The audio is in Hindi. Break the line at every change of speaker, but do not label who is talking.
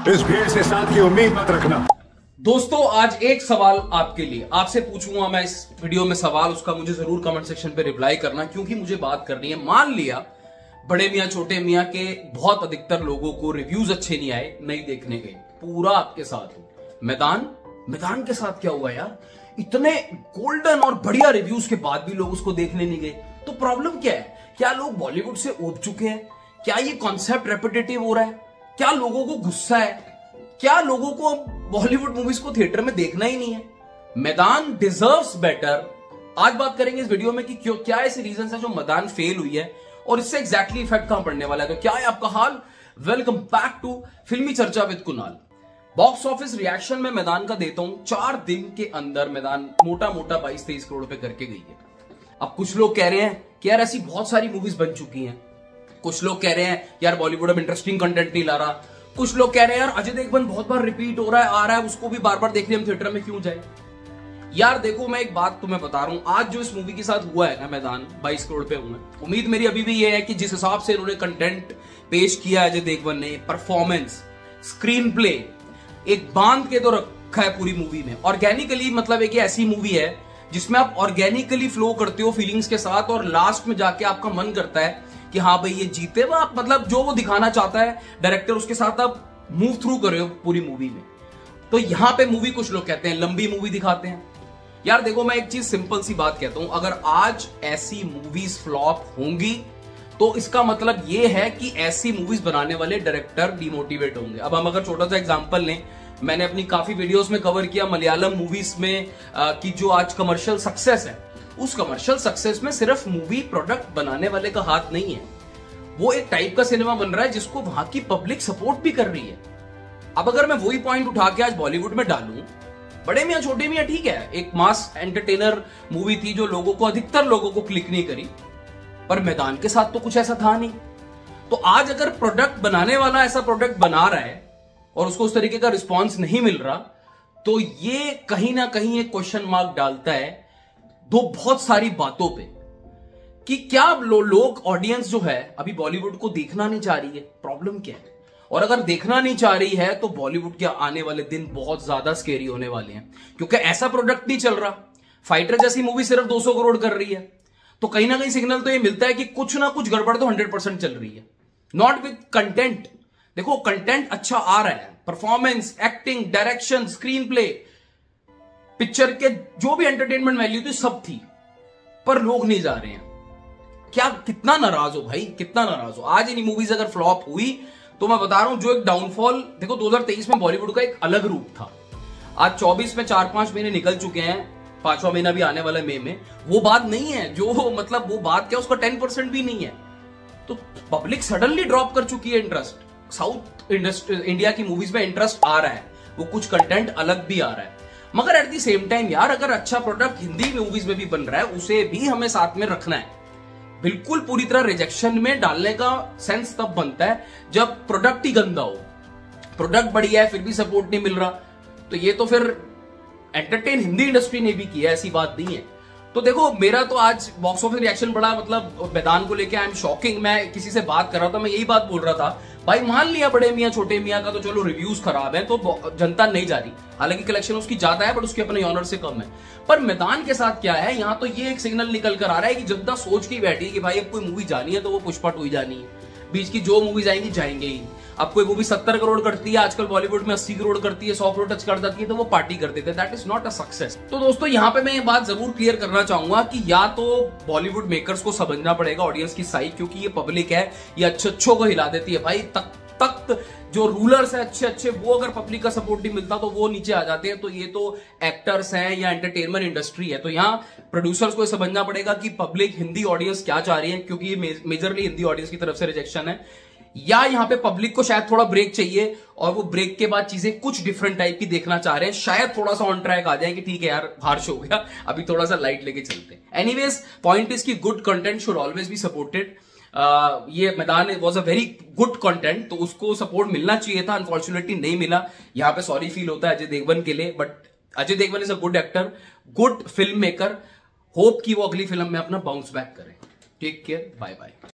इस भीड़ से साथ की उम्मीद मत रखना।
दोस्तों आज एक सवाल आपके लिए, आपसे पूछूंगा मैं इस वीडियो में सवाल, उसका मुझे जरूर कमेंट सेक्शन पे रिप्लाई करना, क्योंकि मुझे बात करनी है। मान लिया बड़े मियां छोटे मियां के बहुत अधिकतर लोगों को रिव्यूज अच्छे नहीं आए, नहीं देखने गए, पूरा आपके साथ हूं। मैदान के साथ क्या हुआ यार? इतने गोल्डन और बढ़िया रिव्यूज के बाद भी लोग उसको देखने नहीं गए, तो प्रॉब्लम क्या है? क्या लोग बॉलीवुड से ऊब चुके हैं? क्या ये कॉन्सेप्ट रेपिटेटिव हो रहा है? क्या लोगों को गुस्सा है? क्या लोगों को बॉलीवुड मूवीज को थिएटर में देखना ही नहीं है? मैदान डिजर्व्स बेटर। आज बात करेंगे इस वीडियो में कि क्यों, क्या ऐसे रीजन है जो मैदान फेल हुई है और इससे एग्जैक्टली इफेक्ट कहां पड़ने वाला है। तो क्या है आपका हाल? वेलकम बैक टू फिल्मी चर्चा with Kunal. Box office reaction में मैदान का देता हूं। 4 दिन के अंदर मैदान मोटा 22-23 करोड़ पे करके गई है। अब कुछ लोग कह रहे हैं कि यार ऐसी बहुत सारी मूवीज बन चुकी हैं। कुछ लोग कह रहे हैं यार बॉलीवुड अब इंटरेस्टिंग कंटेंट नहीं ला रहा। कुछ लोग कह रहे हैं यार अजय देवगन बहुत बार रिपीट हो रहा है, आ रहा है, उसको भी बार बार देखने हम थिएटर में क्यों जाए। यार देखो, मैं एक बात तुम्हें बता रहा हूं, आज जो इस मूवी के साथ हुआ है ना, मैदान 22 करोड़ पे हुआ है। उम्मीद मेरी अभी भी ये है कि जिस हिसाब से इन्होंने कंटेंट पेश किया है अजय देवगन ने, परफॉर्मेंस, स्क्रीन प्ले, एक बांध के तो रखा है पूरी मूवी में। ऑर्गेनिकली मतलब एक ऐसी मूवी है जिसमें आप ऑर्गेनिकली फ्लो करते हो फीलिंग्स के साथ, और लास्ट में जाके आपका मन करता है कि हाँ भाई ये जीते। वो आप मतलब जो वो दिखाना चाहता है डायरेक्टर, उसके साथ आप मूव थ्रू कर रहे हो पूरी मूवी में। तो यहां पे मूवी कुछ लोग कहते हैं लंबी मूवी दिखाते हैं। यार देखो, मैं एक चीज सिंपल सी बात कहता हूं, अगर आज ऐसी मूवीज फ्लॉप होंगी तो इसका मतलब ये है कि ऐसी मूवीज बनाने वाले डायरेक्टर डिमोटिवेट होंगे। अब हम अगर छोटा सा एग्जांपल लें, मैंने अपनी काफी वीडियोस में कवर किया मलयालम मूवीज में कि जो आज कमर्शियल सक्सेस है, उस कमर्शियल सक्सेस में सिर्फ मूवी प्रोडक्ट बनाने वाले का हाथ नहीं है। वो एक टाइप का सिनेमा बन रहा है जिसको वहां की पब्लिक सपोर्ट भी कर रही है। अब अगर मैं वही पॉइंट उठा के आज बॉलीवुड में डालूं, बड़े मियां छोटे मियां ठीक है, एक मास एंटरटेनर मूवी थी जो लोगों को, अधिकतर लोगों को क्लिक नहीं करी, पर मैदान के साथ तो कुछ ऐसा था नहीं। तो आज अगर प्रोडक्ट बनाने वाला ऐसा प्रोडक्ट बना रहा है और उसको उस तरीके का रिस्पॉन्स नहीं मिल रहा, तो ये कहीं ना कहीं एक क्वेश्चन मार्क डालता है दो बहुत सारी बातों पे कि क्या लोग, ऑडियंस जो है अभी बॉलीवुड को देखना नहीं चाह रही है, प्रॉब्लम क्या है? और अगर देखना नहीं चाह रही है तो बॉलीवुड के आने वाले दिन बहुत ज्यादा स्केरी होने वाले हैं, क्योंकि ऐसा प्रोडक्ट नहीं चल रहा। फाइटर जैसी मूवी सिर्फ 200 करोड़ कर रही है, तो कहीं ना कहीं सिग्नल तो ये मिलता है कि कुछ ना कुछ गड़बड़ तो 100% चल रही है। Not with content. देखो कंटेंट अच्छा आ रहा है, performance, acting, direction, screenplay, picture के जो भी एंटरटेनमेंट वैल्यू थी सब थी, पर लोग नहीं जा रहे हैं। क्या, कितना नाराज हो भाई, कितना नाराज हो। आज इन मूवीज अगर फ्लॉप हुई तो मैं बता रहा हूं जो एक डाउनफॉल, देखो 2023 में बॉलीवुड का एक अलग रूप था। आज 24 में 4-5 महीने निकल चुके हैं, 5वां महीना भी आने वाला है मई में। वो बात नहीं है जो, मतलब वो बात क्या, उसका 10% भी नहीं है। तो पब्लिक सडनली ड्रॉप कर चुकी है इंटरेस्ट। साउथ इंडिया की मूवीज में इंटरेस्ट आ रहा है, वो कुछ कंटेंट अलग भी आ रहा है, मगर एट द सेम टाइम यार अगर अच्छा प्रोडक्ट हिंदी मूवीज में भी बन रहा है उसे भी हमें साथ में रखना है। बिल्कुल पूरी तरह रिजेक्शन में डालने का सेंस तब बनता है जब प्रोडक्ट ही गंदा हो। प्रोडक्ट बढ़िया है फिर भी सपोर्ट नहीं मिल रहा, तो ये तो फिर एंटरटेन हिंदी इंडस्ट्री ने भी किया, ऐसी बात नहीं है। तो देखो, मेरा तो आज बॉक्स ऑफिस रिएक्शन बड़ा, मतलब मैदान को लेके आई एम शॉकिंग। मैं किसी से बात कर रहा था, मैं यही बात बोल रहा था, भाई मान लिया बड़े मियां छोटे मियां का तो चलो रिव्यूज खराब है तो जनता नहीं जा रही, हालांकि कलेक्शन उसकी ज्यादा है बट उसके अपने ऑनर से कम है। पर मैदान के साथ क्या है, यहां तो ये एक सिग्नल निकल कर आ रहा है कि जनता सोच के बैठी कि भाई अब कोई मूवी जानी है तो वो पुष्पा 2 ही जानी है, बीच की जो मूवी जाएंगी जाएंगे ही। अब कोई मूवी 70 करोड़ करती है, आजकल बॉलीवुड में 80 करोड़ करती है, 100 करोड़ टच कर जाती है, तो वो पार्टी कर देते हैं। That is not a success. तो दोस्तों यहां पे मैं ये बात जरूर क्लियर करना चाहूंगा कि या तो बॉलीवुड मेकर्स को समझना पड़ेगा ऑडियंस की साइड, क्योंकि ये पब्लिक है, ये अच्छों को हिला देती है भाई। तख्त जो रूलर्स है अच्छे अच्छे, वो अगर पब्लिक का सपोर्ट नहीं मिलता तो वो नीचे आ जाते हैं। तो ये तो एक्टर्स हैं या एंटरटेनमेंट इंडस्ट्री है, तो यहाँ प्रोड्यूसर्स को समझना पड़ेगा कि पब्लिक, हिंदी ऑडियंस क्या चाह रही है, क्योंकि ये मेजरली हिंदी ऑडियंस की तरफ से रिजेक्शन है। या यहाँ पे पब्लिक को शायद थोड़ा ब्रेक चाहिए और वो ब्रेक के बाद चीजें कुछ डिफरेंट टाइप की देखना चाह रहे हैं, शायद थोड़ा सा ऑन ट्रैक आ जाए कि ठीक है यार हार्श हो गया, अभी थोड़ा सा लाइट लेके चलते हैं। एनीवेज पॉइंट इज की good content should always be supported. ये Maidaan was a very good content, तो उसको सपोर्ट मिलना चाहिए था, अनफॉर्चुनेटली नहीं मिला। यहाँ पे सॉरी फील होता है अजय देवगन के लिए, but Ajay Devgan is a good actor, good film maker. Hope कि वो अगली फिल्म में अपना बाउंस बैक करें। Take care, bye bye.